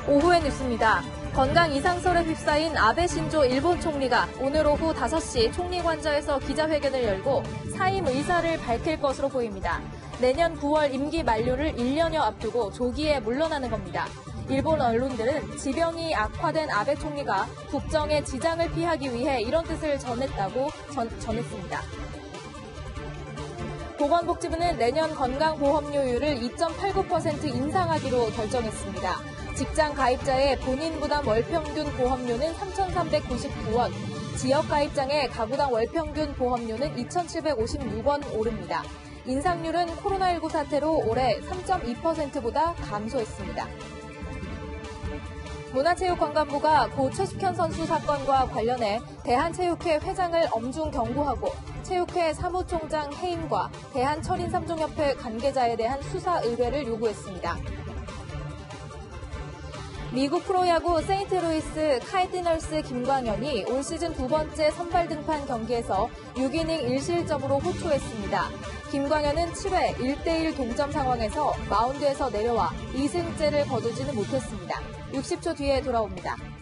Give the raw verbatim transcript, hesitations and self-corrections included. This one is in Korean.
오후의 뉴스입니다. 건강 이상설에 휩싸인 아베 신조 일본 총리가 오늘 오후 다섯 시 총리관저에서 기자회견을 열고 사임 의사를 밝힐 것으로 보입니다. 내년 구월 임기 만료를 일 년여 앞두고 조기에 물러나는 겁니다. 일본 언론들은 지병이 악화된 아베 총리가 국정에 지장을 피하기 위해 이런 뜻을 전했다고 전, 전했습니다. 보건복지부는 내년 건강보험료율을 이 점 팔구 퍼센트 인상하기로 결정했습니다. 직장 가입자의 본인 부담 월평균 보험료는 삼천삼백구십구 원, 지역 가입장의 가구당 월평균 보험료는 이천칠백오십육 원 오릅니다. 인상률은 코로나십구 사태로 올해 삼 점 이 퍼센트보다 감소했습니다. 문화체육관광부가 고 최숙현 선수 사건과 관련해 대한체육회 회장을 엄중 경고하고 체육회 사무총장 해임과 대한철인 삼종협회 관계자에 대한 수사 의뢰를 요구했습니다. 미국 프로야구 세인트루이스 카이디널스 김광현이 올 시즌 두 번째 선발 등판 경기에서 육 이닝 일 실점으로 호투했습니다. 김광현은 칠 회 일 대 일 동점 상황에서 마운드에서 내려와 이 승째를 거두지는 못했습니다. 육십 초 뒤에 돌아옵니다.